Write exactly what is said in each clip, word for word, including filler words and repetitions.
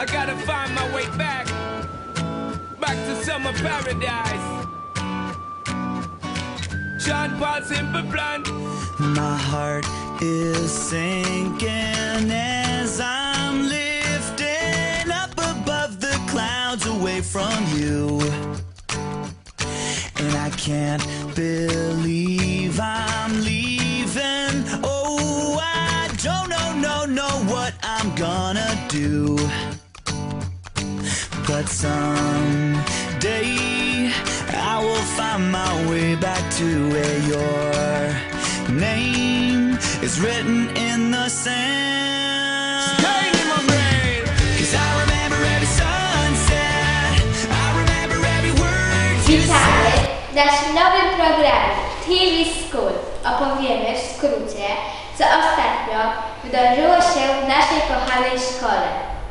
I gotta find my way back, back to summer paradise. Sean Paul Simple Plan. My heart is sinking as I'm lifting up above the clouds away from you. And I can't believe I'm leaving. Oh, I don't know, no, know what I'm gonna do. But someday I will find my way back to where your name is written in the sand. Staying in my brain. 'Cause I remember every sunset, I remember every word you Witamy said. w naszym nowym programie T V School. Opowiemy w skrócie, co ostatnio wydarzyło się w naszej kochanej szkole.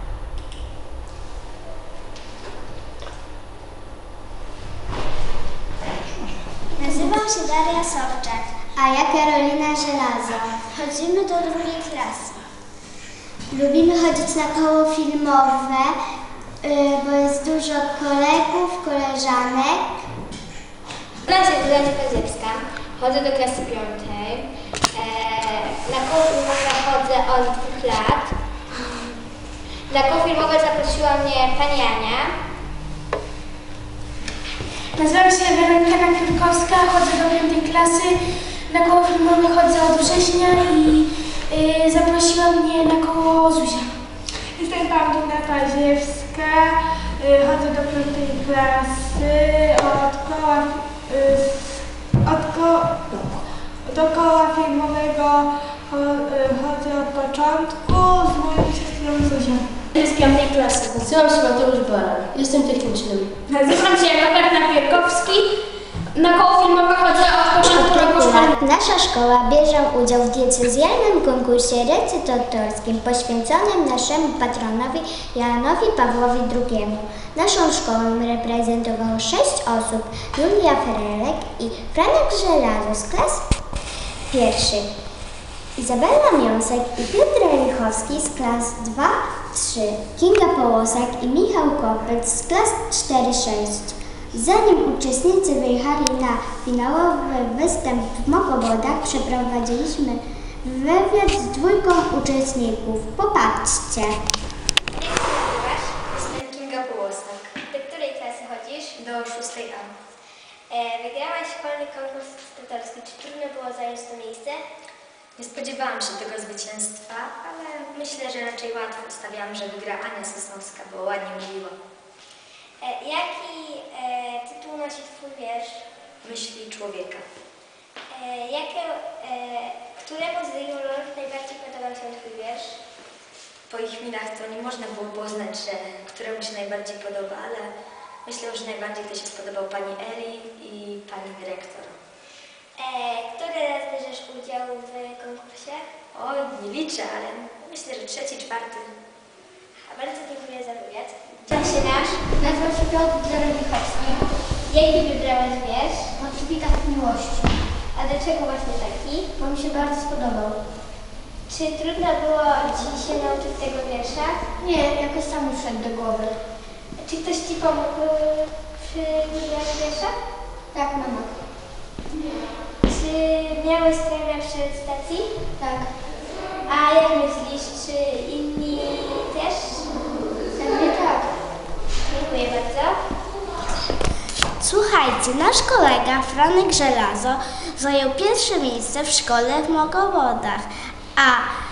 Nazywam się Daria Sobczak. A ja Karolina Żelazo. Chodzimy do drugiej klasy. Lubimy chodzić na koło filmowe, yy, bo jest dużo kolegów, koleżanek. Nazywam się Zuzanna Kaziewska. Chodzę do klasy piątej. Eee, na koło filmowe chodzę od dwóch lat. Na koło filmowe zaprosiła mnie pani Ania. Nazywam się Weronika Kwiatkowska, chodzę do piątej klasy. Na koło filmowe chodzę od września i y, zaprosiła mnie na koło Zuzia. Jestem Paulina Kaziewska, y, chodzę do piątej klasy, od koła, y, od ko, do koła filmowego cho, y, chodzę od początku z moją siostrą Zuzią. Z piątej klasy. Nazywam się Mateusz Baran. Jestem technicznym. Nazywam się Robert Napierkowski, na koło filmowe chodzę od początku roku szkolnego. Nasza szkoła bierze udział w diecezjalnym konkursie recytatorskim poświęconym naszemu patronowi Janowi Pawłowi drugiemu. Naszą szkołę reprezentowało sześć osób: Julia Ferelek i Franek Żelazo z klas pierwszych, Izabela Miąsek i Piotr Lichowski z klas dwa trzy, Kinga Połosak i Michał Kopec z klas cztery sześć. Zanim uczestnicy wyjechali na finałowy występ w Mokowodach, przeprowadziliśmy wywiad z dwójką uczestników. Popatrzcie. Jak się nazywasz? Jestem Kinga Połosak. Do której klasy chodzisz? Do szóstej A. E, wygrałaś szkolny konkurs recytatorski. Czy trudno było zająć to miejsce? Nie spodziewałam się tego zwycięstwa, ale myślę, że raczej łatwo. Stawiałam, że wygra Ania Sosnowska, bo ładnie mówiła. E, jaki e, tytuł nosi twój wiersz? Myśli człowieka. E, jakie, e, któremu z jurorów najbardziej podobał się twój wiersz? Po ich minach to nie można było poznać, że któremu się najbardziej podoba, ale myślę, że najbardziej to się spodobał pani Eli i pani dyrektor. E, który raz bierzesz udział w konkursie? Oj, nie liczę, ale myślę, że trzeci, czwarty. A bardzo dziękuję za wywiad. Jak się nasz? Nazywam się Piotr Zarowikowski. Jaki wybrałeś wiersz? O kwitach miłości. A dlaczego właśnie taki? Bo mi się bardzo spodobał. Czy trudno było ci się nauczyć tego wiersza? Nie, jakoś sam mi wszedł do głowy. Czy ktoś ci pomógł y, przy wybraniu wiersza? Tak, mama. Czy miałeś trener przy recytacji? Tak. A jak myślisz, czy inni też? Pewnie tak. Dziękuję bardzo. Słuchajcie, nasz kolega Franek Żelazo zajął pierwsze miejsce w szkole w Mokowodach, a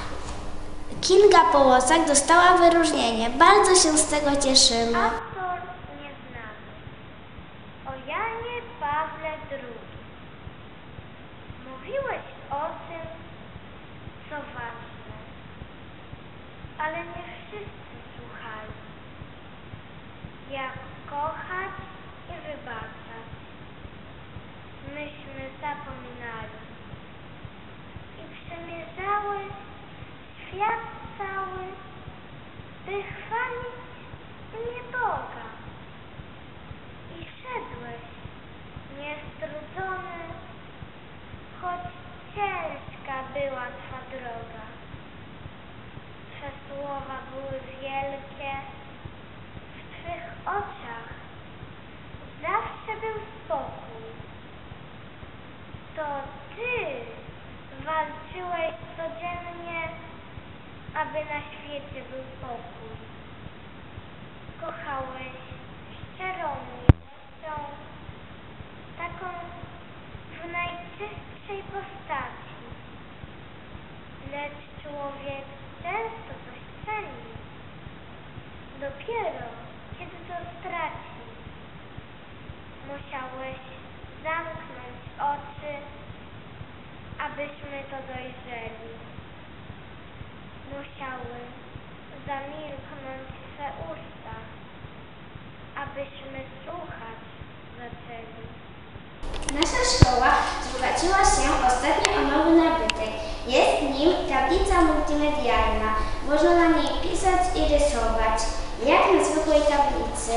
Kinga Połosak dostała wyróżnienie. Bardzo się z tego cieszymy. Autor nieznany. O Janie Pawle drugim. Mówiłeś o tym, co ważne, ale nie wszyscy słuchali. Jak kochać i wybaczać. Myśmy zapominali i przemierzały świat cały, by chwalić nie Boga. I szedłeś niestrudzony, choć ciężka była twa droga. Twe słowa były wielkie, oczach zawsze był spokój. To ty walczyłeś codziennie, aby na świecie był pokój. Kochałeś szczerą miłością, taką w najczystszej postaci. Lecz człowiek często coś ceni, dopiero kiedy to straci. Musiałeś zamknąć oczy, abyśmy to dojrzeli. Musiały zamilknąć swe usta, abyśmy słuchać zaczęli. Nasza szkoła wzbogaciła się ostatnio o nowy nabytek. Jest nim tablica multimedialna. Można na niej pisać i rysować, jak na zwykłej tablicy.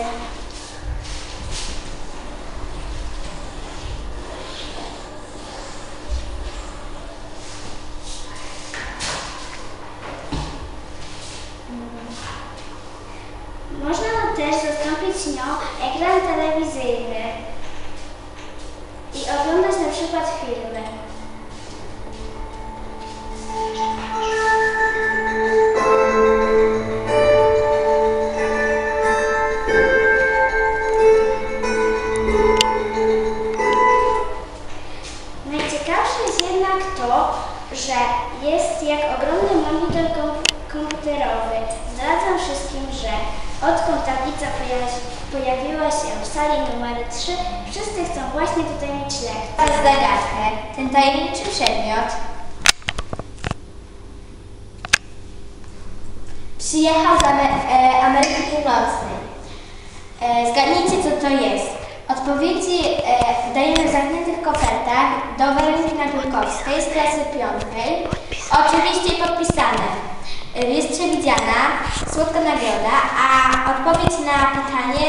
Można też zastąpić nią ekran telewizyjny i oglądać na przykład filmy. Najciekawsze jest jednak to, że jest jak ogromny monitor kom komputerowy. Zdradzam wszystkim, że odkąd tablica pojawiła się w sali numer trzy, wszyscy chcą właśnie tutaj mieć lekcję. Zagadkę. Ten tajemniczy przedmiot przyjechał z Amery e, Ameryki Północnej. E, zgadnijcie, co to jest. Odpowiedzi e, dajemy w zamkniętych kopertach do Walentyna Wielkowskiej z klasy piątej. Oczywiście podpisane. Jest przewidziana słodka nagroda, a odpowiedź na pytanie